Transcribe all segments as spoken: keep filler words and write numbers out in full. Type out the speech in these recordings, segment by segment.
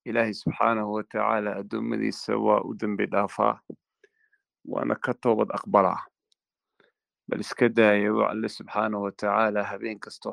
إلهي سبحانه وتعالى أدومدي سوا ودن بدافع وأنا كتوبة أقبلها بل إسكدا يو الله سبحانه وتعالى هبين كستو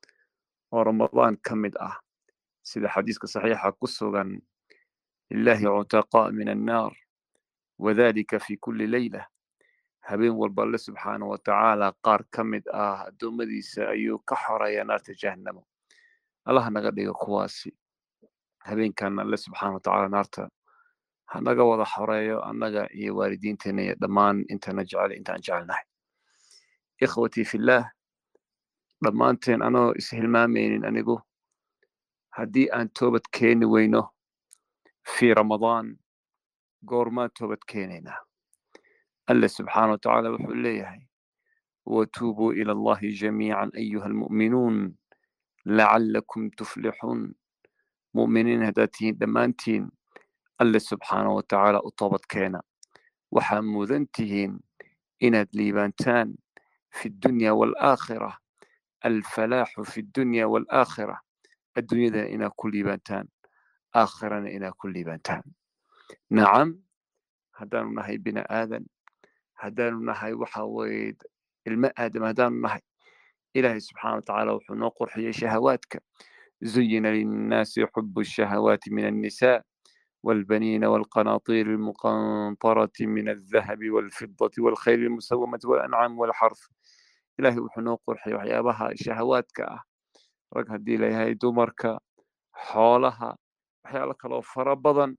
ورمضان كمد أه سيدا حديثك صحيحة قصوا الله عتقاء من النار وذلك في كل ليلة هبين والبالله سبحانه وتعالى قار كمد أه أدومدي سأيو كحر يا نار جهنم الله نغدي قواسي هبين كان الله سبحانه وتعالى نارته hanaga wada xoreeyo annaga iyo waalidiinteena iyo dhammaan intana jecel intaan jecelnahay ikhwatii fillaah dhammaanteen anoo ishilmaamaynin anigu haddii aan toobad keeni weyno fii ramadaan goormaan toobad keenaynaa alle subxaana wa tacaala wuxuu leeyahay watuubuu ila allahi jamiican ayuha almu'minuun lacallakum tuflixuun mu'miniin haddaad tihiin dhammaantiin alle subxaana wa tacaala u toobad keena waxaa mudan tihiin inaad liibaantaan fi dunya waalaakhira alfalaaxu fi dunya waalaakhira adduunyadana inaad ku liibaantaan aakhirana inaad ku liibaantaan nacam haddaanu nahay bini aadan haddaanu nahay waxa weeye ilmo aadam haddaanu nahay ilaahay subxaana wa tacaala wuxuu noo qurxiyey shahawaadka zuyina linnaasi xubu shahawaati min annisaa والبنين والقناطير المقنطرة من الذهب والفضة والخيل المسومة والأنعام والحرث إلهي وحنو قرحي وحيابها شهواتك رق هدي ليهاي دمرك حولها وحيالك لو فربضا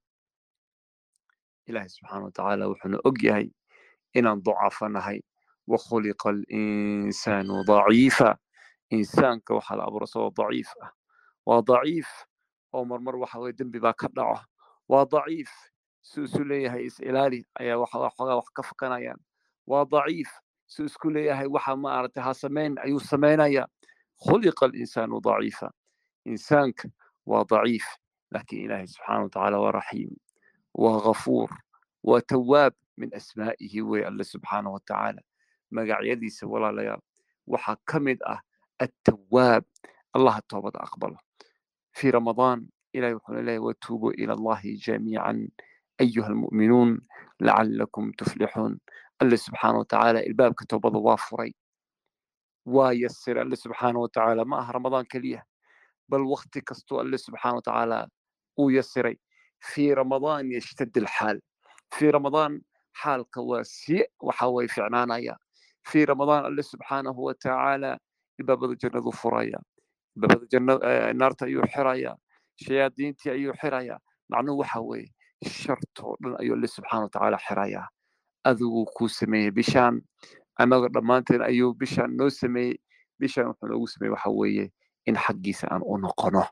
إلهي سبحانه وتعالى وحنو أقيهي إن ضعفناهي وخلق الإنسان ضعيفا إنسان كوحل أبرسه ضعيف وضعيف أو مرمر وحوي دنبي باك دعوه waa daciif suu isu leeyahay is-ilaali ayaa waxoogaa wax ka fakanayaan waa daciif suu isku leeyahay waxa maaragtay ha samayn ayuu samaynayaa khuliqa alinsaanu daciifa insaanka waa daciif laakiin ilaahay subxaana wa tacaala waa raxiim waa ghafuur waa tawaab min asmaa'ihi wey alle subxaana wa tacaala magacyadiisa walaalayaal waxaa ka mid ah attawaab allaha toobada aqbalo fii ramadaan إلهي وحنا إلهي وتوبوا إلى الله جميعا أيها المؤمنون لعلكم تفلحون الله سبحانه وتعالى الباب كتوبة وافري ويسر الله سبحانه وتعالى ما رمضان كليه بل وقت كستو الله سبحانه وتعالى ويسري في رمضان يشتد الحال في رمضان حال كواسي وحاوي في عنانايا في رمضان الله سبحانه وتعالى الباب الجنة فرايا الباب الجنة النار تيو حرايا shayaadiintii ayuu xirayaa macnuhu waxa weeye shartoo dhan ayuu alle subxaana wa tacaala xirayaa adiguu kuu sameeyey bishaan annaga dhammaanteen ayuu bishaan noo sameeyey bishaan wuxuu noogu sameeyey waxa weeye in xaggiisa aan u noqono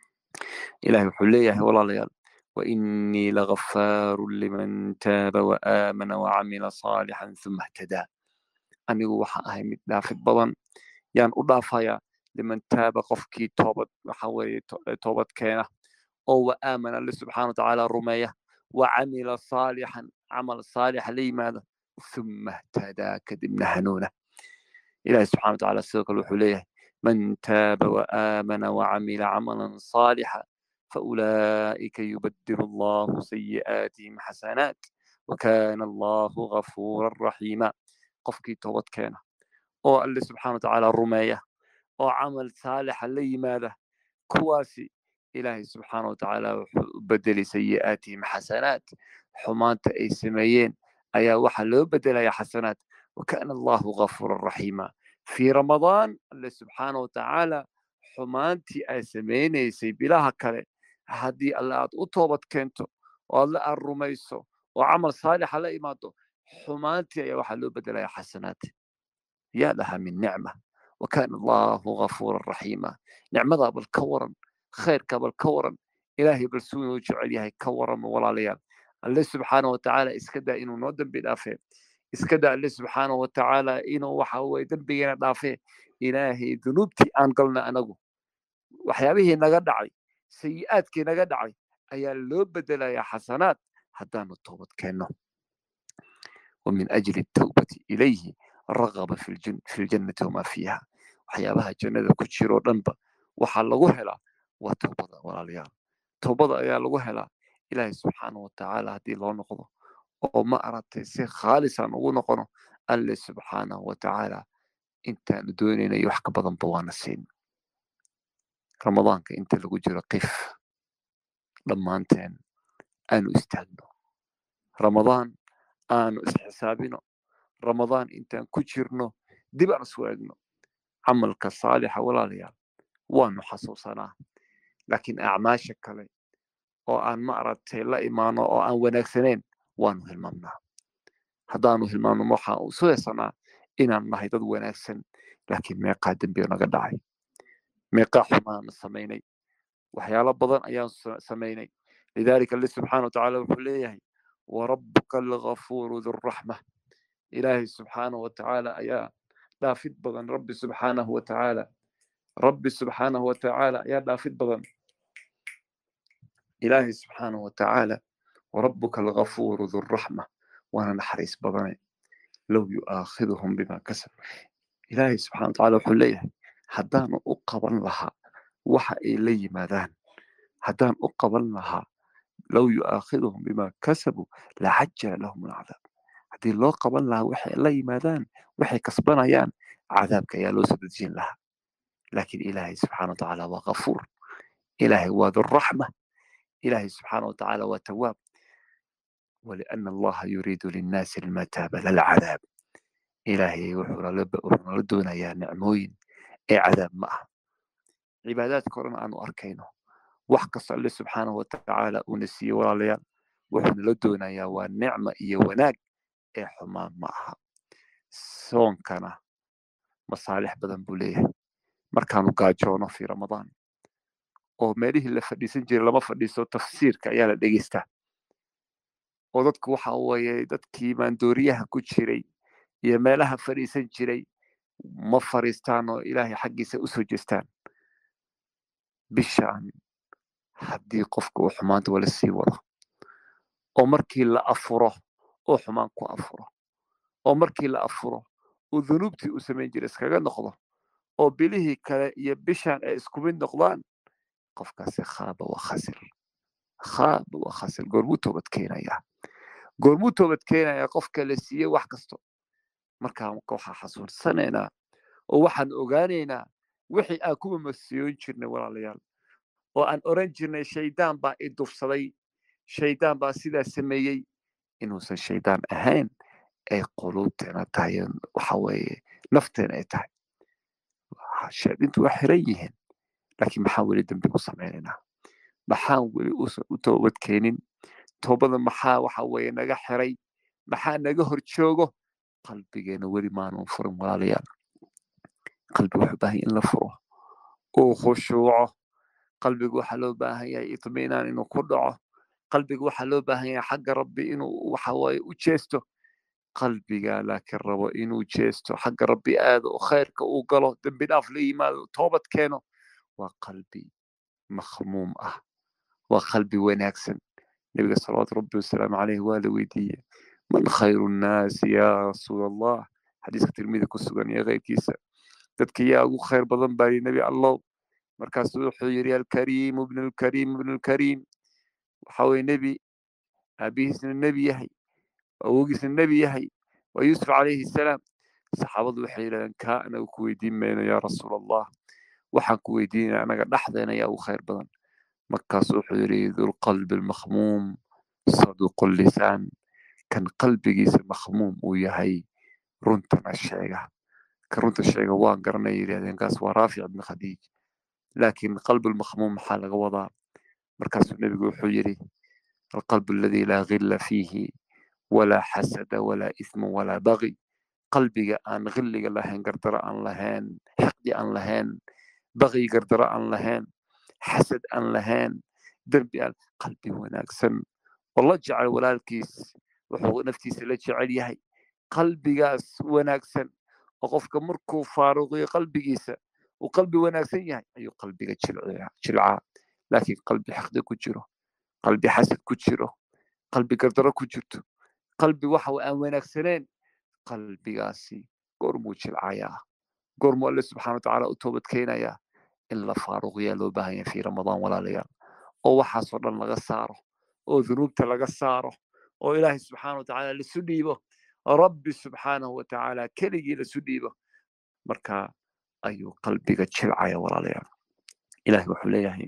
ilahay wuxuu leeyahay walaalayaal وإني لغفار لمن تاب وآمن وعمل صالحا ثم اهتدى anigu waxa ahay mid dhaafid badan yaan u dhaafayaa liman taaba qofkii toobad waxa weeye toobad keena oo wa aamana alle subxaana wa tacaala rumeeya wa camila saalixan camal saalix la yimaada thumma ihtadaa kadibna hanuuna ilahi subxana wa tacaala sidoo kale wuxuu leeyahay man taaba wa aamana wa camila camalan saalixa faulaa'ika yubadilu allahu sayi'aatihim xasanaat wakana allahu gafuuran raxiima qofkii toobad keena oo alle subxaana wa tacaala rumeeya oo camal saalixa la yimaada kuwaasi ilaahay subxaana wa tacaala wuxuu u bedeli sayi'aatihim xasanaat xumaanta ay sameeyeen ayaa waxaa loo bedelayaa xasanaat wakana allahu gafuuran raxiima fii ramadaan alle subxaana wa tacaala xumaantii ay samaynaysay bilaha kale haddii alle aad u toobad keento oo alle aad rumayso oo camal saalixa la imaado xumaantii ayaa waxaa loo bedelayaa xasanaat yaa laha min nicma وكان الله غفورا رحيما نعمة بل كورا خير قبل كورا إلهي برسول وجعل يهي كورا ولا ليال الله سبحانه وتعالى اسكدا إنه نودم بالآفة اسكدا الله سبحانه وتعالى إنه وحاوي دم بينا دافه إلهي ذنوبتي أن قلنا أنه وحيابه نقدعي سيئاتك نقدعي أي اللو بدل يا حسنات حتى نتوبة كأنه ومن أجل التوبة إليه رغب في الجنة في الجنة وما فيها waxyaabaha jannada ku jiro dhanba waxaa lagu helaa waa toobada walaalayaal toobada ayaa lagu helaa ilaahay subxaanahu watacaala haddii loo noqdo oo ma aragtay si khaalisaan ugu noqono alle subxaanahu watacaala intaanu doonayna iyo wax ka badanba waana siin ramadaanka inta lagu jiro qif dhammaanteen aanu istaagno ramadaan aanu isxisaabino ramadaan intaan ku jirno dib aan isu eegno camalka saalixa walaalayaal waanu xasuusanaa laakiin acmaasha kale oo aan ma aragtay la imaano oo aan wanaagsanayn waanu hilmaamnaa haddaanu hilmaamno waxaan u sugaysanaa inaan nahay dad wanaagsan laakiin meeqaa dembiyo naga dhacay meeqaa xumaana samaynay waxyaalo badan ayaan samaynay lidaalika alle subxaana watacaala wuxuu leeyahay warabbuka alghafuuru dhuraxma ilaahay subxaanahu watacaala ayaa dhaafid badan rabbi subxaanahu watacaala rabbi subxaanahu watacaala ayaa dhaafid badan ilaahay subxaanahu watacaala warabbuka alghafuuru dhuraxma waana naxariis badane low yu'aakhiduhum bima kasab ilaahay subxana watacaala wuxuu leeyahay haddaanu u qaban lahaa waxa ay la yimaadaan haddaan u qaban lahaa low yu'aakhiduhum bima kasabu lacajala lahum alcadaab haddii loo qaban lahaa waxay la yimaadaan waxay kasbanayaan cadaabka ayaa loo soo dejin lahaa laakiin ilaahay subxana watacaala waa ghafuur ilaahay waa dhuraxma ilaahay subxaana watacaala waa tawaab ولأن الله يريد للناس المتاب لا العذاب إلهي وحنا لدونا يا نعموين أي عذاب معه عبادات كورنا أنو أركينه وحكس الله سبحانه وتعالى ونسي ولا ليال وحنا لدونا يا ونعمة يا وناك أي حمام معها سون كان مصالح بدن بوليه مركانو قاجونا في رمضان oo meelihii la fadhiisan jiray lama fadhiiso tafsiirka ayaa la dhegeystaa oo dadku waxa weeye dadkii maandooriyaha ku jiray iyo meelaha fadhiisan jiray ma fariistaan oo ilaahay xaggiisa u soo jeestaan bishaan haddii qofka uu xumaanta wala sii wado oo markii la afuro oo xumaan ku afuro oo markii la afuro uu dunuubtii u samayn jiray iskaga noqdo oo bilihii kale iyo bishaan ay isku mid noqdaan qofkaasi khaaba wa khasir khaaba wa khasir goormuu toobad keenayaa goormuu toobad keenayaa qofka la siiyey wax kasto markaa waxaa xasuusanaynaa oo waxaan ogaanaynaa wixii aan kuwa masiyoon jirnay walaalayaal oo aan oran jirnay shaydaan baa i dufsaday shaydaan baa sidaa sameeyey inuusan shaydaan ahayn ay quluubteena tahay waxa weeye nafteena ay tahay shaydintu waa xiran yihiin laakiin maxaan weli dambi u samaynaynaa maxaan weli u toobad keenin toobada maxaa waxa weeye naga xiray maxaa naga hor joogo qalbigeena weli maanuun furin walaalayaal qalbi wuxuu baahan in la furo uu khushuuco qalbigu waxaa loo baahan yahay itmiinaan inuu ku dhaco qalbigu waxaa loo baahan yahay xagga rabbi inuu waxa weeye u jeesto qalbiga laakiin rabo inuu jeesto xagga rabbi aado oo khayrka uu galo dembi dhaaf la yimaado toobad keeno waa qalbi makhmuum ah waa qalbi wanaagsan nabiga salawaatu rabbi wasalaamu caleyhi waa la weydiiyey man khayru nnaasi yaa rasuul allah xadiiska tirmidi ku sugan iyo keyrkiisa dadka yaa ugu khayr badan baa yidhi nebi allow markaasuu wuxuu yidhi alkariimu ibnu lkariim ibnu lkariim waxa weye nebi aabihiisna nebi yahay awogiisna nebi yahay waa yuusuf calayhi salaam saxaabadu waxay yidhahdeen kaa anaga ku weydiin mayno yaa rasuul allah waxaan ku weydiinaya anaga dhexdeena yaa ugu khayr badan markaasuu wuxuu yidhi dulqalbi almakhmuum saduqu lisaan kan qalbigiisa makhmuum uu yahay runtana sheega ka runta sheega waan garanay yidhahdeen kaas waa raafic ibni khadiij laakiin qalbi almakhmuum maxaa laga wadaa markaasuu nebigu wuxuu yidhi alqalbu alladii laa ghilla fiihi walaa xasada walaa isma walaa baqi qalbiga aan ghilliga lahayn gardaro aan lahayn xiqdi aan lahayn baqi gardaro aan lahayn xasad aan lahayn dembi aan qalbi wanaagsan oo la jecel walaalkiis wuxuu naftiisa la jecel yahay qalbigaas wanaagsan oo qofka markuu faaruqiyo qalbigiisa uu qalbi wanaagsan yahay ayuu qalbiga jilcaa laakiin qalbi xiqdi ku jiro qalbi xasad ku jiro qalbi gardaro ku jirto qalbi waxa aan wanaagsaneyn qalbigaasi goormuu jilcayaa goormuu alle subxaana watacaala u toobad keenayaa in la faaruqiyaa loo baahan yahay fii ramadaan walaalayaal oo waxaasoo dhan laga saaro oo dunuubta laga saaro oo ilaahay subxaana watacaala lasu dhiibo rabbi subxaanahu watacaala keligii lasu dhiibo markaa ayuu qalbiga jilcaya walaalayaal ilahay wuxuu leeyahay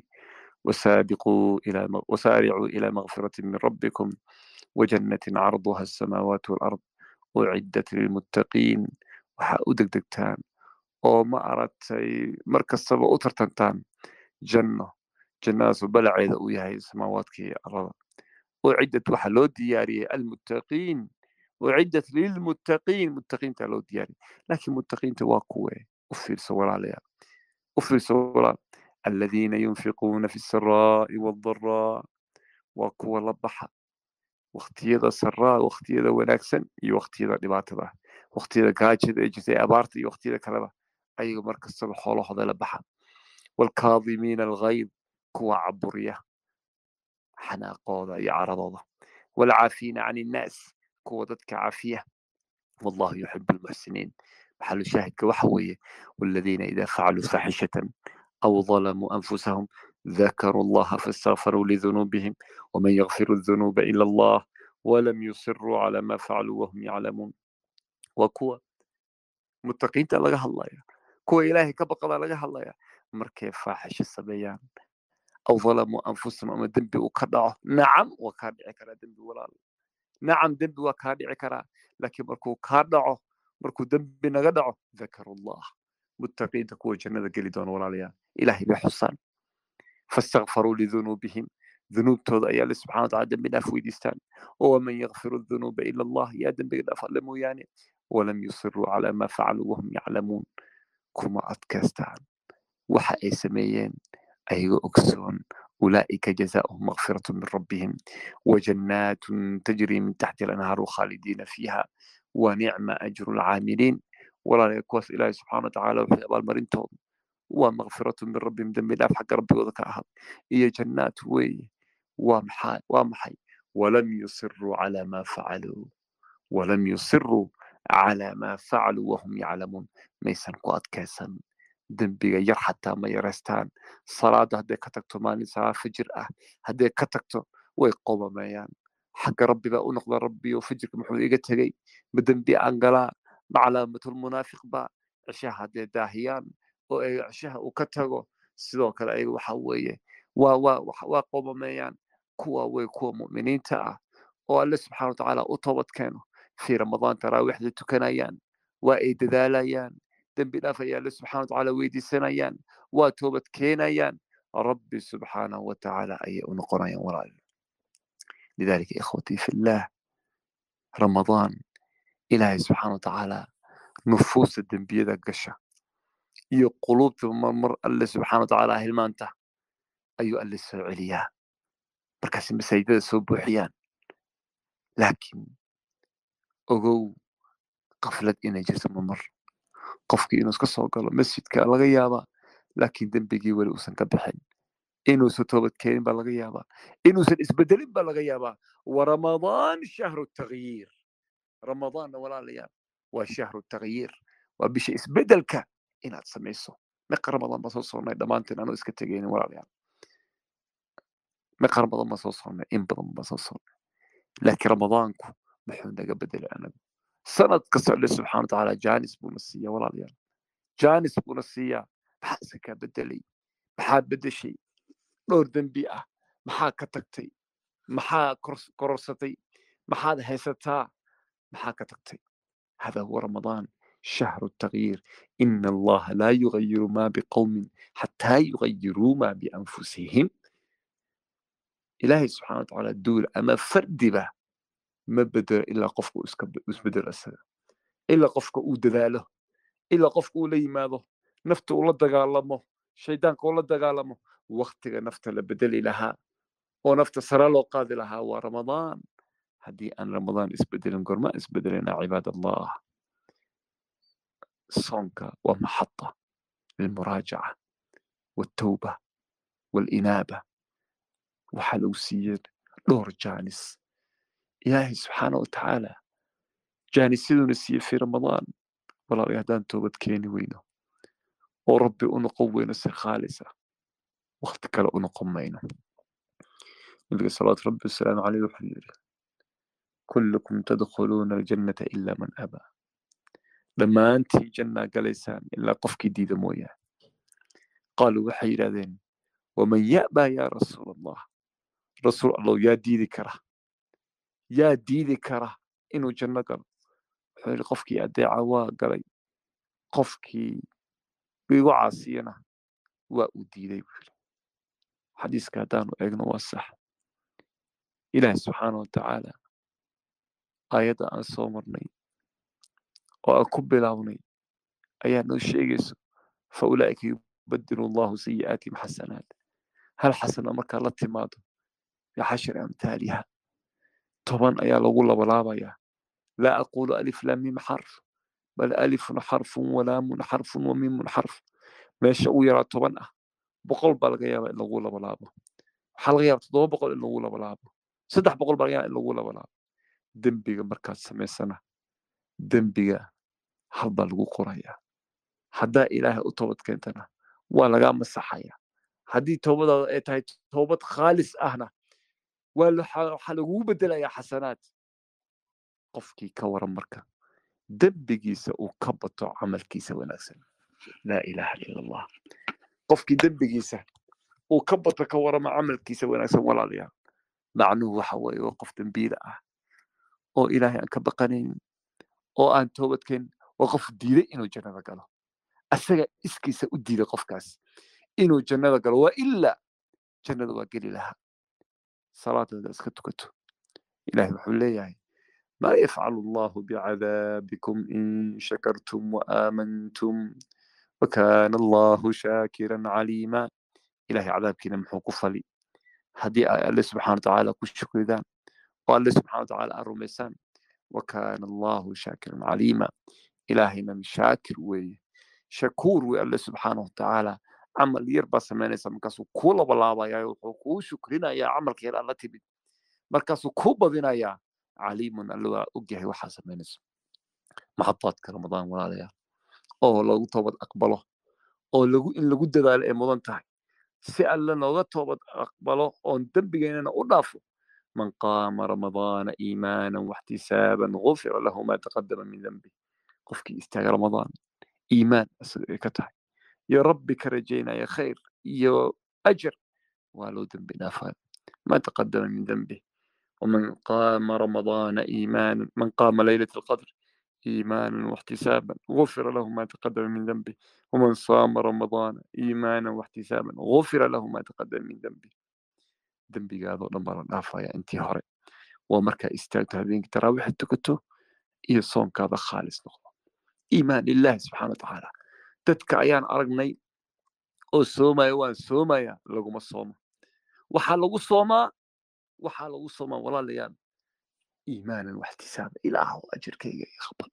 وسابقوا إلى وسارعوا إلى مغفرة من ربكم وجنة عرضها السماوات والأرض أعدت للمتقين waxa u degdegtaan oo ma aragtay mar kastaba u tartantaan janno jannadaasoo balaceeda uu yahay samaawaadka iyo arlada uciddat waxa loo diyaariyey almuttaqiin uciddat lilmuttaqiin muttaqiinta loo diyaariyey laakiin muttaqiinta waa kuwe u fiirso walaalayaal u fiirso walaal الذين ينفقون في السراء والضراء وكوا لبحة وقتيدا سراء وقتيدا وناكسن iyo waqtiyada dhibaatada waqtiyada gaajada ee jirtay abaarta iyo waqtiyada kaleba ayaga markastaba xoolahooda la baxa والكاظمين الغيظ kuwa caburiya xanaaqooda iyo caradooda والعافين عن الناس kuwa dadka cafiya والله يحب المحسنين محل شاهدك waxa weeye والذين إذا فعلوا فاحشة أو ظلموا أنفسهم ذكروا الله فاستغفروا لذنوبهم ومن يغفر الذنوب إلا الله ولم يصروا على ما فعلوا وهم يعلمون وكوا متقين laga hadlaya kuwa ilaahay ka baqada laga hadlaya markay faaxisho sameeyaan aw ظلموا أنفسهم ama dambi uu ka dhaco nacam waa ka dhici kara dambi walaal nacam dambi waa ka dhici kara laakiin markuu ka dhaco markuu dambi naga dhaco ذكروا الله متقين kuwa jannada geli doona walaalayaal ilaahay bay xusaan fastaghfaruu lidunuubihim dunuubtooda ayaa alle subxana wataala dembi dhaaf weydiistaan waman yakfiru dunuuba ila allah yaa dembiga dhaaf alle mooyaane walam yusiruu calaa maa facaluu wahum yaclamuun kuma adkaystaan waxa ay sameeyeen ayaga ogsoon أولئك جزاؤهم مغفرة من ربهم وجنات تجري من تحت الأنهار خالدين فيها ونعم أجر العاملين ولا يكوس إلهي سبحانه وتعالى وحي أبال مرينتهم ومغفرة من ربهم دم الله حق ربي وذكاها هي جنات وي ومحي ومحي ولم يصروا على ما فعلوا ولم يصروا على ما فعلوا وهم يعلمون ميسان قوات كيسان dembiga yar xataa ma yaraystaan salaada hadday ka tagto maalin saa fajir ah hadday ka tagto way qobameeyaan xagga rabbiba u noqda rabbiyo fajirka muxuu iga tegey ma dembi aan galaa ma calaamatul munaafiq ba cishaha hadday daahiyaan oo ay cishaha uu ka tago sidoo kale ayaga waxa weeye waa waa waa qobameeyaan kuwa way kuwa mu'miniinta ah oo alle subxaana watacaala u toobad keeno fii ramadaan taraawiixda tukanayaan waa ay dadaalayaan dembi dhaaf ayaa alle subxana watacaala weydiisanayaan waa toobad keenayaan rabbi subxaanahu watacaala ayay u noqonayaan walaal lidalika ikhwatii fillah ramadaan ilaahay subxaana watacaala nufuusta dembiyada gasha iyo quluubta marmar alle subxaana watacaala hilmaanta ayuu alle soo celiyaa markaasi masaajidada soo buuxiyaan laakiin ogow qaflad inay jirto marmar qofkii inuu iska soo galo masjidka laga yaabaa laakiin dembigii weli uusan ka bixin inuusan toobad keenin baa laga yaabaa inuusan isbedelin baa laga yaabaa waramadaan shahru tagyiir ramadaanna walaalayaal waa shahru tagyiir waa bisha isbedelka inaad samayso meeqa ramadaan baa soo soonnay dhammaanteen anuu iska tegaynin walaalayaal meeqa ramadaan baa soo soonnay in badan baa soo soonnay laakiin ramadaanku muxuu naga bedelay anagu sanad kasta alle subxana watacaala jaanis buuna siiya walaalayaal jaanis buuna siiyaa maxaa isa kaa bedelay maxaad bedeshay dhowr dembi ah maxaa ka tagtay maxaa kororsatay maxaad haysataa maxaa ka tagtay hada huwa ramadaan shahru tagyiir ina allaha laa yugayiru ma biqowmin xataa yugayiruu ma bianfusihim ilaahay subxana watacaala duul ama fardiba ma bedelo ilaa qofka uu iska isbedelo isaga ilaa qofka uu dadaalo ilaa qofka uu la yimaado nafta uu la dagaalamo shaydaanka uu la dagaalamo waqtiga nafta la bedeli lahaa oo nafta sare loo qaadi lahaa waa ramadaan haddii aan ramadaan isbedelin gorma isbedelinaa cibaad allah soonka waa maxada lilmuraajaca waltawba walinaaba waxaa lagu siiyey dhowr jaanis ilaahay subxaana watacaala jaanisyaduna siiye fi ramadaan walaalayaal haddaan toobad keeni weyno oo rabbi u noqon weyno si khaalisa waqti kale u noqon mayno nabiga salawaatu rabbi wasalaamu caleyh wuxuu yidhi kullukum tadkhuluuna aljannata ilaa man abaa dhammaantiin jannaa galaysaan ilaa qofkii diida mooyaane qaaluu waxay yidhahdeen waman ya'baa yaa rasuul allah rasuul allow yaa diidi kara yaa diidi kara inuu janno galo wuxuu yidhi qofkii adeeca waa galay qofkii igu caasiyana waa uu diiday buu yidhi xadiiska haddaanu eegno waa sax ilaahi subxaana watacaala aayadda aan soo marnay oo aan ku bilownay ayaa noo sheegayso fa ulaa'ika yubadilu allahu sayi'aatihim xasanaat hal xasana markaa la timaado bixashri amhaaliha toban ayaa lagu labalaabayaa laa aquulu alif laam mim xarf bal alifun xarfun walaamun xarfun wamimun xarf meesha ugu yaraa toban ah boqol baa laga yaabaa in lagu labalaabo waxaa laga yaaba toddoba boqol in lagu labalaabo saddex boqol baa laga yaaba in lagu labalaabo dembiga markaad samaysana dembiga hal baa lagu qorayaa haddaa ilaahay u toobad keentana waa lagaa masaxaya haddii toobadaada ay tahay toobad khaalis ahna waa waxaa lagugu bedelayaa xasanaad qofkii ka waran marka dembigiisa uu ka bato camalkiisa wanaagsan laa ilaaha ila allah qofkii dembigiisa uu ka bato ka warama camalkiisa wanaagsan walaalayaal macnuhu waxa weeye waa qof dembiile ah oo ilaahay aan ka baqanaynin oo aan toobadkeen waa qof diiday inuu jannada galo asaga iskiisa u diiday qofkaas inuu jannada galo waa ilaa jannada waa geli lahaa salaadooda iska tukato ilaahay wuxuu leeyahay maa yafcalu allahu bicadaabikum in shakartum waaamantum wakaana allahu shaakiran caliima ilahay cadaabkiina muxuu ku fali haddii ay alle subxana watacaala ku shukridaan oo alle subxana watacaala aad rumaysaan wakaana allahu shaakiran caliima ilaahayna shaakir weeye shakuur wey alle subxaana watacaala camal yar baa samaynaysa markaasuu kuu labalaabaya wuxuu kuu shukrinayaa camalka yar aad la timid markaasuu kuu badinayaa caliimun alle waa ogyahay waxaa samaynayso maxadaadka ramadaan walaalayaal oo lagu toobad aqbalo oo lagu in lagu dadaalo ay mudan tahay si alle nooga toobad aqbalo oon dembigeennana u dhaafo man qaama ramadaana iimaanan waxtisaaban gufira lahu maa taqadama min dembi qofkii istaaga ramadaan iimaan isaga ay ka tahay iyo rabbi ka rajaynaya khayr iyo ajar waa loo dembi dhaafaa maa taqadama min dembi ومن قام رمضان إيمانا من قام ليلة القدر إيمانا واحتسابا غفر له ما تقدم من ذنبه ومن صام رمضان إيمانا واحتسابا غفر له ما تقدم من ذنبه ذنبي هذا لما رنافا يا أنتي هوري ومركا استاغتو هذين تراويح التكتو إيه صوم كذا خالص نقطة إيمان لله سبحانه وتعالى تتك أيان أرقني أو صوما يوان صوما يا لقوم الصوم وحا لقو صوما وحا لقو صوما ولا ليان إيمانا واحتسابا إلهه أجر كي يخبر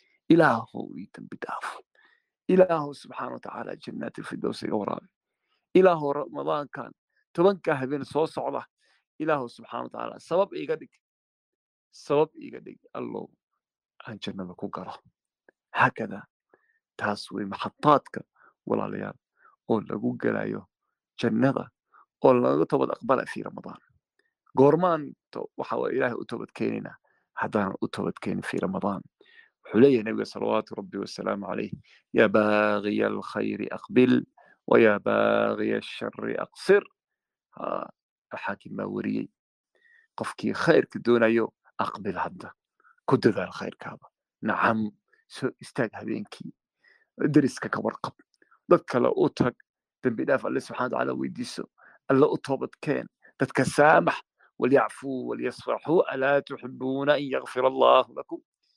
إلهه يتم بدافع إلهه سبحانه وتعالى جنات الفردوس ورابي إلهه رمضان كان تبنك هبين صوص عضه إلهه سبحانه وتعالى سبب إيقادك سبب إيقادك الله أن جنة كوكرة هكذا تاسوي محطاتك ولا ليان أو لقو قلايو جنة أو لقو تبد أقبل في رمضان قورمان وحاول إلهي أتوبت كيننا هذا أتوبت كين في رمضان حلي النبي صلوات ربي والسلام عليه يا باغي الخير أقبل ويا باغي الشر أقصر ها الحاكم ماوري قفكي خير كدون يو أقبل هذا كد ذا الخير كذا نعم سو استاج هبينكي درسك كورقب ضدك لو أوتك تنبيداف الله سبحانه وتعالى ويديسو الله أتوبت كين تتكسامح وليعفوا وليصفحوا ألا تحبون أن يغفر الله لكم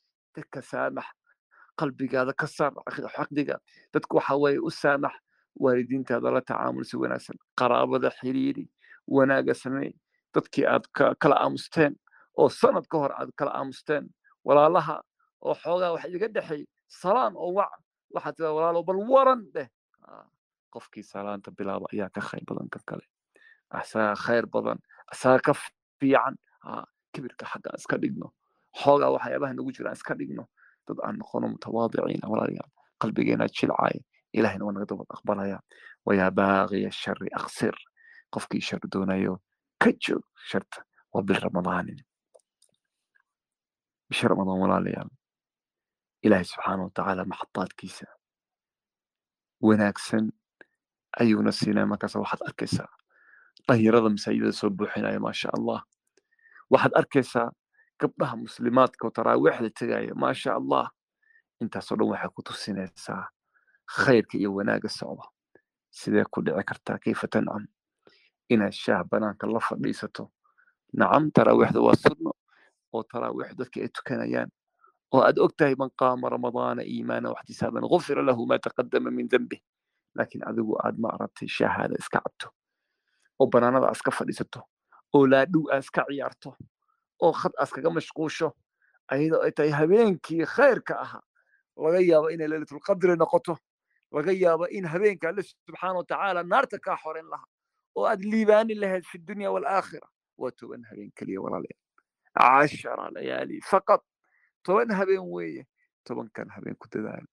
تكسامح قلبك هذا كسر حقدك تدكو حواي أسامح والدين هذا لا تعامل سوى ناس قرابة حريري وناقصني تدكي أد كلا أمستين أو سنة كهر أد كلا أمستين ولا لها أو حوجا واحد قد حي صلان أو وع واحد ولا لو بالورن به آه. قفكي صلان تبلا بأياك خير بدن كفكلي أحسا خير بدن أحسا كف في عن آه. كبرك حقا أسكدقنا حوجا وحيابه نوجر أسكدقنا dad aan noqono mutawaadiciin walaalayaal qalbigeena jilcay ilaahayna waa naga daba aqbalaya wayaa baaqiya shari aqsir qofkii shar doonayo كجو شرط وبالرمضان بشهر رمضان ولا ليال إلهي سبحانه وتعالى محطات كيسة wanaagsan ayuuna siinaa markaas waxaad arkaysaa dhalinyarada masaajidada soo buuxinaya maasha allah waxaad arkaysaa gabdhaha muslimaadka oo taraawiixda tegaya maasha allah intaasoo dhan waxay ku tusinaysaa khayrka iyo wanaagga socda sidee ku dhici kartaa kayfa tancam inaad shaah banaanka la fadhiisato nacam taraawiixda waa sunno oo taraawiix dadka ay tukanayaan oo aad og tahay man qaama ramadaana iimaana waxtisaaban gufira lahu maa taqadama min dembih laakiin adigu aad ma aragtay shaahaada iska cabto oo banaanada aad iska fadhiisato oo laadhow aad iska ciyaarto oo khad aad kaga mashquusho ayadoo ay tahay habeenkii khayrka ahaa laga yaabo inay laylatulqadri noqoto laga yaabo in habeenka alle subxaana watacaala naarta kaa xoren lahaa oo aad liibaani lahayd fi dunya walaakhira waa toban habeen keliya walaalayaal cashara layaali faqad toban habeen weeye tobankan habeen ku dadaal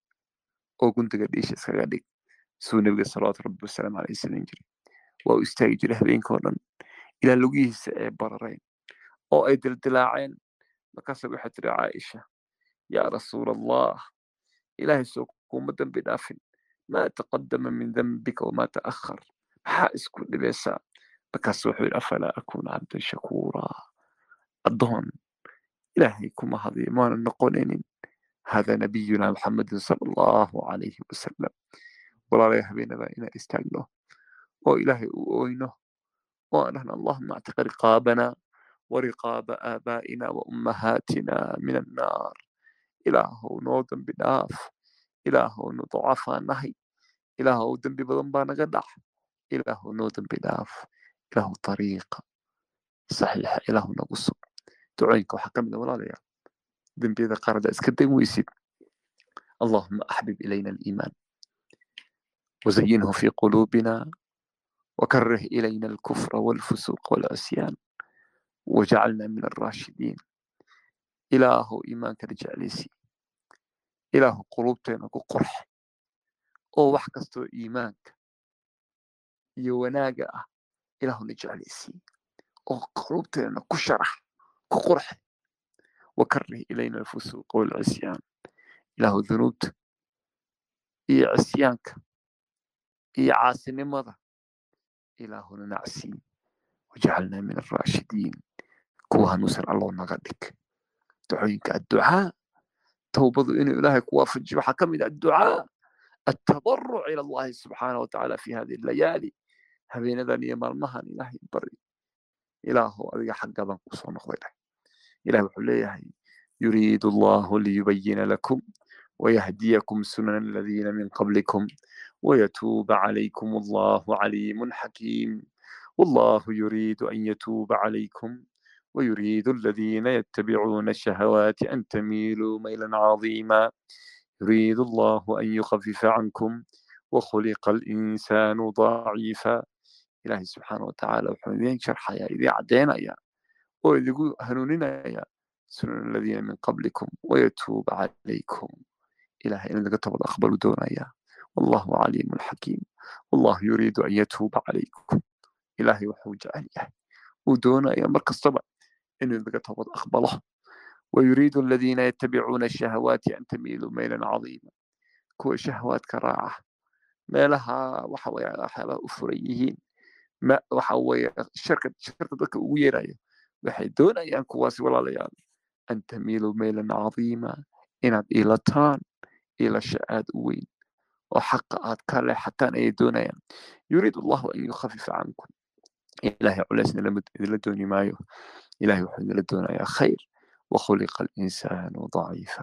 oo guntiga dhiisha iskaga dhig suu nabiga salawaatu rabbi wasalaamu caleyh salan jiray waa u istaagi jiray habeenka oo dhan ilaa lugihiisa ay barareen oo ay dildilaaceen markaasa waxay tiri caaisha yaa rasuula allah ilaahay soo kuma dembi dhaafin maa taqadama min dembika wamaa ta'akhar maxaa isku dhibaysaa markaas wuxuu yidhi afalaa akuuna cabdan shakuuraa addoon ilaahay kuma hadiyo maana noqonaynin hada nabiyuna maxamedin sala allahu calayhi wasalam walaalaya habeenada inaan istaagno oo ilaahay u oyno oo aan dhahno allahuma actiq riqaabana wariqaaba aabaa'ina wa ummahaatina min annaar ilaahow noo dembi dhaaf ilaahow nu dacafaa nahay ilaahow dembi badan baa naga dhac ilaahow noo dembi dhaaf ilaahow tariiqa saxiixa ilaahow nagu sug ducooyinka waxaa ka mid a walaalayaal dembiyada qaar haddaa iska dan weysid allahuma axbib ilayna aliimaan وزينه في قلوبنا وكره إلينا الكفر والفسوق والعصيان وجعلنا من الراشدين إله إيمانك رجاليسي إله قلوبتنا كقرح أو وحكستو إيمانك يوناقة إله نجاليسي أو قلوبتنا كشرح كقرح وكره إلينا الفسوق والعصيان إله ذنوبت إي عصيانك إي عاصني مضى إلهنا نعسي وجعلنا من الراشدين كوها نسر الله نغدك دعوينك الدعاء توبض إنه إلهي كوافج وحكم الدعاء التضرع إلى الله سبحانه وتعالى في هذه الليالي هذين ذني مرمها إلهي بري إله أذيك حق ذنك وصون خيره إله حليه يريد الله ليبين لكم ويهديكم سنن الذين من قبلكم ويتوب عليكم الله عليم حكيم والله يريد أن يتوب عليكم ويريد الذين يتبعون الشهوات أن تميلوا ميلا عظيما يريد الله أن يخفف عنكم وخلق الإنسان ضعيفا إلهي سبحانه وتعالى وحمدين شرح يا إذي عدينا يا وإذي هنوننا يا سنن الذين من قبلكم ويتوب عليكم إلهي إنك تبض أقبل دونا يا والله عليم حكيم والله يريد أن يتوب عليكم إلهي وحوج عليه ودونا يا مركز طبعا إنه إنك تبض أقبله ويريد الذين يتبعون الشهوات أن تميلوا ميلا عظيما كو شهوات كراعة ما لها وحوي حالة أفريهين ما وحوي شركة شركة ذلك ويرايا waxay doonayaan kuwaasi walaalayaal an tamiilu maylan cadiima inaad ilataan ilasha aad u weyn oo xaqa aad ka leexataan ayay doonayaan yuriid allahu an yukhafifa cankum ilaahay culaysna idinla dooni maayo ilaahay wuxuu idinla doonayaa khayr wakhuliqa alinsaanu daciifa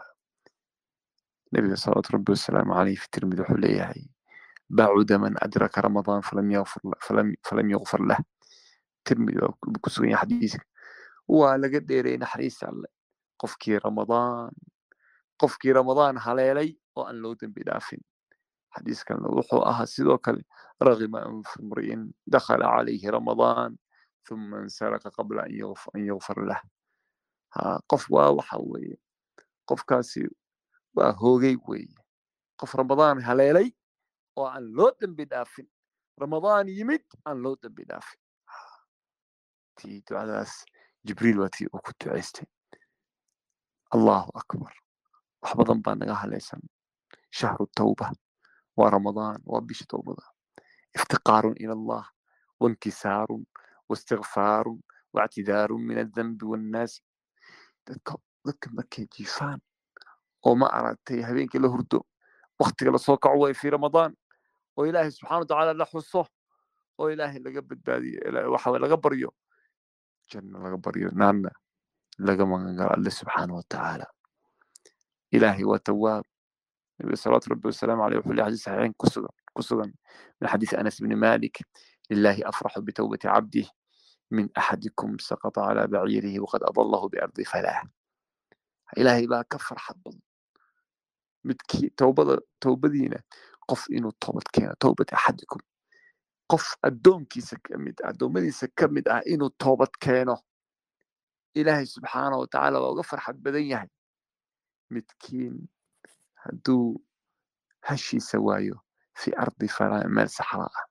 nabiga salawaatu rabbi wasalaamu caleyh fi tirmidi wuxuu leeyahay bacuda man adraka ramadaan falam yugfar lah tirmidi waa ku sugan yahay xadiiska waa laga dheeray naxariista alle qofkii ramadaan qofkii ramadaan haleelay oo aan loo dembi dhaafin xadiiskan wuxuu ahaa sidoo kale ragima anfu mri'in dakhala calayhi ramadaan thumma insaraka qabla an yugfar lah qof waa waxa weeye qofkaasi waa hoogay weeye qof ramadaan haleelay oo aan loo dembi dhaafin ramadaan yimid aan loo dembi dhaafin tii ducadaas jibriil waa tii uu ku ducaystay. allahu akbar. wax badan baa naga halaysan. shahru tawba waa ramadaan, waa bisha towbada. iftiqaarun ila allah wainkisaarun waistikfaarun waictidaarun min adambi wannaasi. dadka dadka markay jiifaan oo ma aragtay habeenkii la hurdo waktiga lasoo kaco way fi ramadaan oo ilaahay subxaana watacaala la xuso oo ilaahay laga badbaadiyo waxa laga baryo janno laga baryo naarna laga magangalo alle subxaana watacaala. ilaahay waa tawaab. nabiga salawaatu rabbi wasalaamu caleyh wuxuu leeyahay xadiis saxiixayn kusugan kusugan min xadiisi anas bni malik lillahi afraxu bitawbati cabdih min axadikum saqata calaa baciirihi waqad adallahu biardi falah. ilaahay baa ka farxad badan midkii towbada towbadiina qof inuu toobad keeno. towbati axadikum qof addoonkiisa ka mid ah addoommadiisa ka mid ah inuu toobad keeno ilaahay subxaana watacaala waa uga farxad badan yahay midkiin hadduu hashiisa waayo fi ardi falaa meel saxraa ah.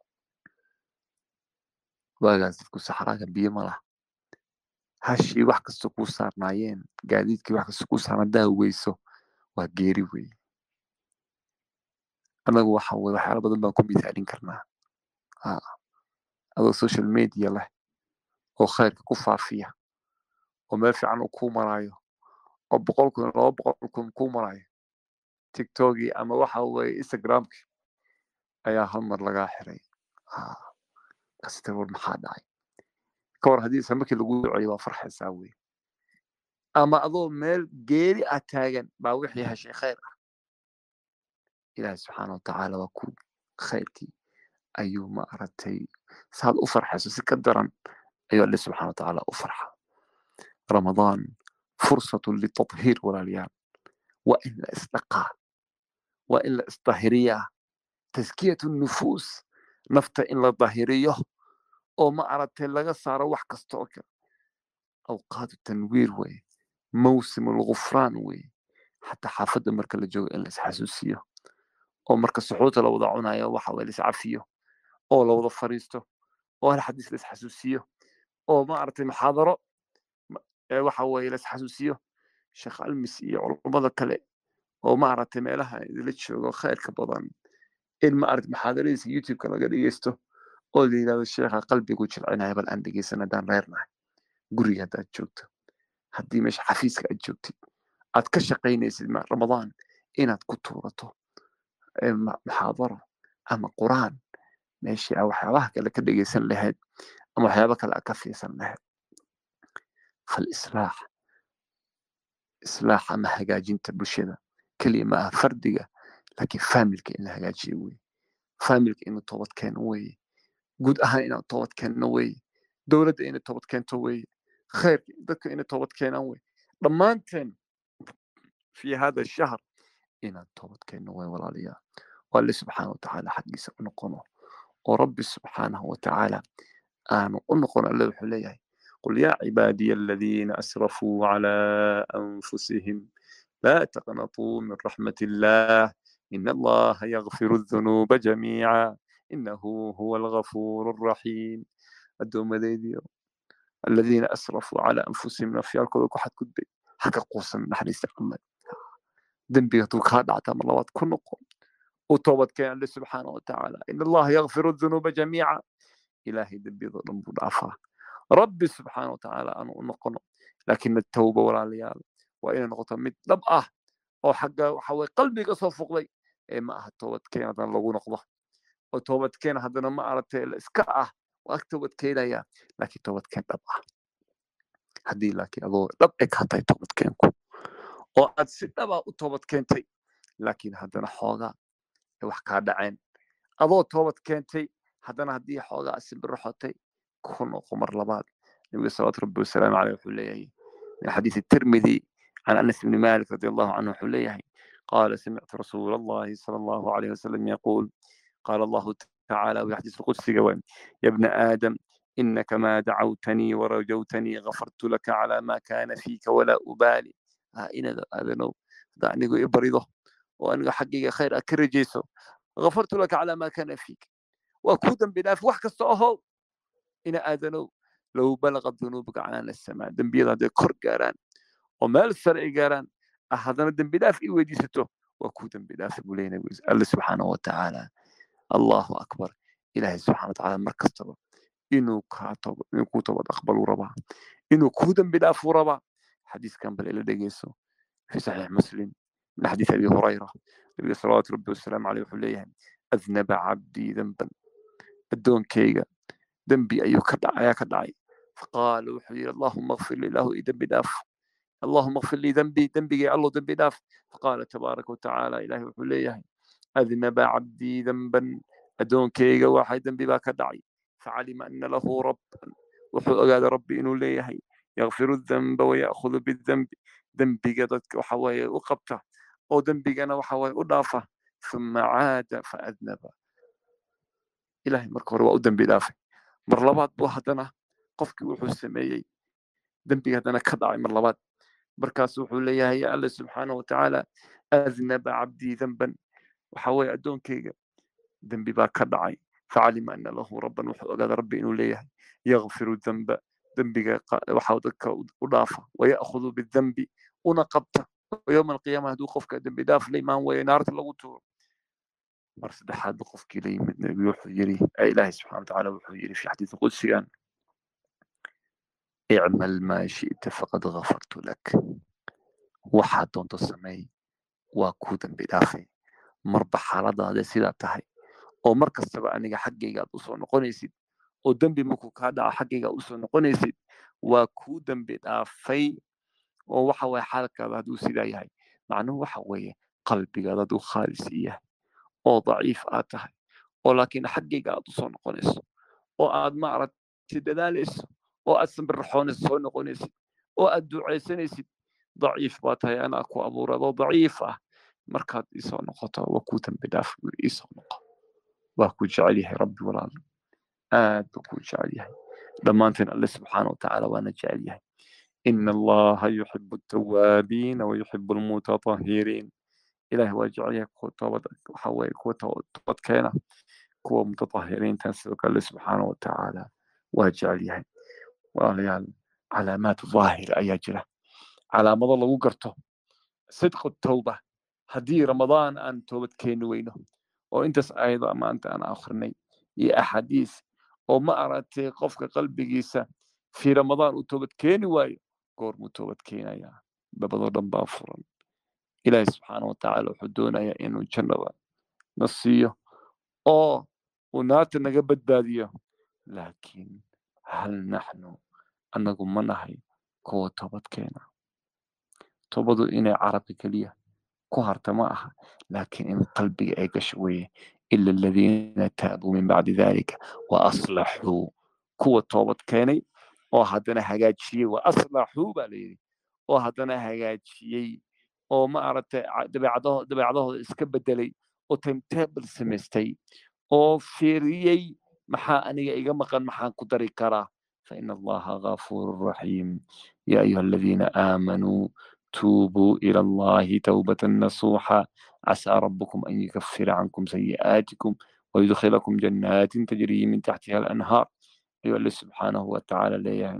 waagaas dadku saxraaga biyo ma laha. hashii wax kasta kuu saarnaayeen gaadiidkii wax kasta kuu saarna hadaa weyso waa geeri wey. anagu waxa weye waxyaala badan baan ku mithaalin karnaa. adoo social media leh oo khayrka ku faafiya oo meel fiican uu kuu maraayo oo boqol kun laba boqol kun kuu maraayo tiktokii ama waxa weye instagramkii ayaa hal mar lagaa xiray. kaste war maxaa dhacay ka war haddii isla markii lagu duceeyo waa farxaysaa wey. ama adoo meel geeri ah taagan baa wixii heshay khayr ah. ilaahi subxaana watacaala waa ku khayrkii ayuu ma aragtay saad u farxayso si ka daran ayuu alle subxaana watacaala u farxa. ramadaan fursatun litadhiir walaalayaal. waa in la isdhaqaa waa in la isdahiriyaa. taskiyatu nufuus nafta in la dahiriyo oo ma aragtay laga saaro wax kasta oo kale. awqaatu tanwiir weye mawsim algufraan weye. xataa xaafadda marka la joogo in la isxasuusiyo oo marka suxuurta la wada cunayo waxa weye la iscafiyo oo la wada fariisto oo hal xadiis la isxasuusiyo oo ma aragtay muxaadaro waxa weye la isxasuusiyo. sheekh almis iyo culummada kale oo ma aragtay meelaha idila joogo khayrka badan in ma aragtay muxaadaradiisa youtube-ka laga dhegeysto oo la yidhahdo sheekha qalbigu jilcinaya bal aan dhegeysan haddaan reernahay. guriga haddaad joogto haddii meesha xafiiska aad joogtid aad ka shaqaynaysid ramadaan inaad ku tuurato muxaadaro ama quraan meeshii aa waxyaabaha kale ka dhegeysan lahayd ama waxyaaba kale aad ka fiirsan lahayd. falislaax islaax ama hagaajinta bulshada keliya ma aha fardiga laakiin faamilka in la hagaajiyo weye. faamilka inuu toobad keeno weye. guud ahaan inaan toobad keenno weye. dowladda inay toobad keento weye. khayrka dadka inay toobad keenaan weye. dhammaanteen fi hada shahr inaan toobad keenno weye walaalayaal. oo alle subxaana watacaala xaggiisa u noqono oo rabbi subxaanahu watacaala aanu u noqono. alle wuxuu leeyahay qul yaa cibaadiya aladiina asrafuu calaa anfusihim laa taqnatuu min raxmat illah in allaha yakfiru dunuuba jamiica inahu huwa algafuuru alraxiim. addoommadeediio aladiina asrafuu calaa anfusihim nafyaalkooda ku xadgudbay haka quusan naxariista alle. dembiga hadduu kaa dhacta mar labaad ku noqo u toobad keen alle subxaana watacaala. in allaha yakfiru dunuuba jamiica. ilaahay dembiyadoo dhan buu dhaafaa. rabbi subxaana watacaala aanu u noqono. laakiin atawba walaalayaal waa inay noqoto mid dhab ah oo xagga waxa weye qalbiga soo fuqday ee ma aha toobadkeen haddana lagu noqdo oo toobadkeen haddana ma aragtay la iska ah waa ag toobadkeenaya laakiin toobadkeen dhab ah. haddii laakiin adoo dhab eg hatay toobadkeenku oo aad si dhaba u toobad keentay laakiin haddana xoogaa wax kaa dhaceen adoo toobad keentay haddana haddii xoogaa sibirroxotay ku noqo mar labaad. nabiga salawaatu rabbi wasalaamu caleyh wuxuu leeyahay min xadiisi tirmidi can anas bni malik radi allahu canhu wuxuu leeyahay qaala samictu rasuula allahi sala allahu alayh wasalam yaquul qaala allahu tacaala wi xadiis qudsiga waay ya bna aadam inaka maa dacawtanii warajawtanii gafartu laka calaa maa kaana fiika walaa ubaali. inaad aadanow hadda anigu i barido oo aniga xaggayga khayr aad ka rajayso gafartu laka calaa maa kaana fiika waa kuu dambi dhaaf wax kasta ahow ina aadanow low balaqat dunuubuka canaana asamaa dembiyada hadday kor gaaraan oo meel sare ay gaaraan haddana dembi dhaaf ii weydiisato waa kuu dembi dhaafi buu leeyahay nabigu alle subxaanahu watacaala allahu akbar ilaahay subxaana watacaala mar kastaba inuu kaa tobo inuu kuu toobad aqbaluu rabaa inuu kuu dembi dhaafuu rabaa xadiiskan bal ila dhegeyso في صحيح مسلم من حديث أبي هريرة النبي صلى الله عليه وسلم عليه وحليه أذنب عبدي ذنبا الدون كيغا ذنبي أيو كدع يا كدعي فقال وحلي اللهم اغفر لي له ذنبي داف اللهم اغفر لي ذنبي ذنبي يا الله ذنبي داف فقال تبارك وتعالى إلهي وحليه أذنب عبدي ذنبا الدون كيغا واحد ذنبي با كدعي فعلم أن له رب وحلي ربي إنه ليه يغفر الذنب ويأخذ بالذنب dembiga dadka waxa weeye u qabta oo dembigana waxa weeye u dhaafa uma caada faadnaba ilaahay marka hore waa u dembi dhaafay mar labaad buu haddana qofkii wuxuu sameeyey dembiga haddana ka dhacay mar labaad markaas wuxuu leeyahay ya alle subxaanahu watacaala adnaba cabdii demban waxa weeye addoonkayga dembi baa ka dhacay facalima ana lahu rabban wuxuu ogaada rabbi inuu leeyahay yakfiru damba dembiga waxa dadka u dhaafa waya'khudu bidembi una qabta yowma alqiyaama hadduu qofka dembi dhaaf la imaan weeye naarta lagu tuuro mar saddexaad ba qofkii la yimid nabi wuxuu yiri ilaahay subxaana watacaala wuxuu yiri fi xadiisi qudsigan icmal maa shi'ta faqad gafartu lak waxaad doonto sameey waa kuu dembi dhaafay marba xaaladaada sidaa tahay oo mar kastaba aniga xaggayga aad usoo noqonaysid oo dembi markuu kaa dhaco xaggayga aad usoo noqonaysid waa kuu dembi dhaafay oo waxa weeye xaalkaada hadduu sidaa yahay macnuhu waxa weeye qalbigaada hadduu khaalis yahay oo daciif aad tahay oo laakiin xaggayga aad usoo noqonayso oo aad maaragtay dadaalayso oo aad sambirraxoonayso soo noqonaysid oo aad ducaysanaysid daciif baa tahay anaa ku abuuradoo daciif ah markaad isoo noqoto waa kuu dembi dhaaf isoo noqo waa ku jecel yahay rabbi walaal aad buu kuu jecel yahay dhammaanteen alle subxaana watacaala waana jecel yahay ina allaha yuxibu altawaabiina wayuxibu almutatahiriin ilahay waa jecel yahay kuwa toobad waxa weeye kuwa toobad keena kuwa mutatahiriintan sidoo kale alle subxaana watacaala waa jecel yahay walaalayaal calaamaad daahir ayaa jira calaamado lagu garto sidqu tawba haddii ramadaan aan toobad keeni weyno oo intaas ayado maanta aan akhrinay iyo axaadiis oo ma aragtay qofka qalbigiisa fi ramadaan uu toobad keeni waayo goormuu toobad keenayaa babadoo dhan baa furan ilaahay subxaana watacaala wuxuu doonayaa inuu jannada na siiyo oo uu naarta naga badbaadiyo laakiin hal naxnu annagu ma nahay kuwa toobad keena toobadu inay carabka keliya ku harta ma aha laakiin in qalbiga ay gasho weeye ila aladiina taabuu min bacdi dalika wa aslaxuu kuwa toobad keenay oo haddana hagaajiyey wa aslaxuu baa layidhi oo haddana hagaajiyey oo ma aragtay dabeecadahooda iska bedelay oo timetable samaystay oo fiiriyey maxaa aniga iga maqan maxaan ku dari karaa faina allaha gafuuru raxiim ya ayuha aladiina aamanuu توبوا إلى الله توبة نصوحا عسى ربكم أن يكفر عنكم سيئاتكم ويدخلكم جنات تجري من تحتها الأنهار أيها الله سبحانه وتعالى ليه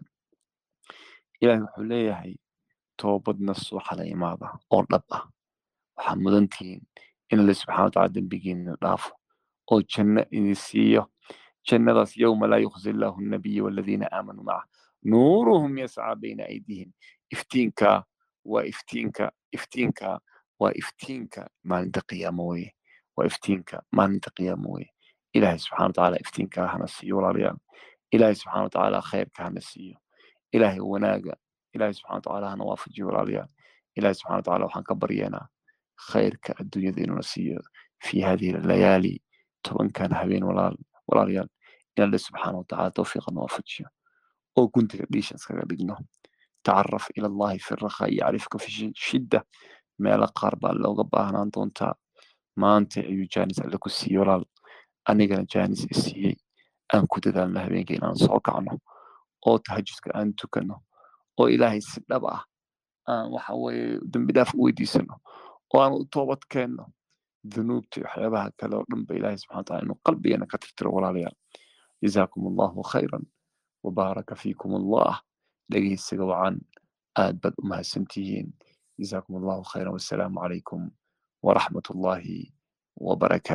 إلهي حليه توبة نصوحا لإماضة أرلبا وحمدنتين إن الله سبحانه وتعالى بيجين الرافع أو جنة إنسية جنة يوم لا يخزي الله النبي والذين آمنوا معه نورهم يسعى بين أيديهم افتينك وإفتينك إفتينك وإفتينك ما أنت قياموي وإفتينك ما أنت قياموي إلهي سبحانه وتعالى إفتينك هنسي ولا ريال إلهي سبحانه وتعالى خيرك هنسي إلهي وناقة إلهي سبحانه وتعالى هنوافجي ولا ريال إلهي سبحانه وتعالى وحنكبرينا خيرك الدنيا دين نسي في هذه الليالي طبعا كان هبين ولا ولا ريال إن الله سبحانه وتعالى توفيق نوافجي أو كنت ليش أسكت تعرف إلى الله في الرخاء يعرفك في الشدة ما لقارب لو قباهنا دونتا ما أنت أيو جانس لك السيورال أنا جانا جانس السيي أن كنت ذا لها بين كينا نصوك عنه أو تهجسك أن تكنه أو إلهي السلبة أن وحوي دم بداف ويدي سنه وأن طوبت كأنه ذنوب تحيبها كلا رب إلهي سبحانه وتعالى إنه قلبي أنا كتفتر ولا ليال جزاكم الله خيرا وبارك فيكم الله. dhegeysiga wacan aad baad u mahadsantihiin. jazaakum allahu khayran. wassalaamu calaykum waraxmat ullaahi wabarakaatu.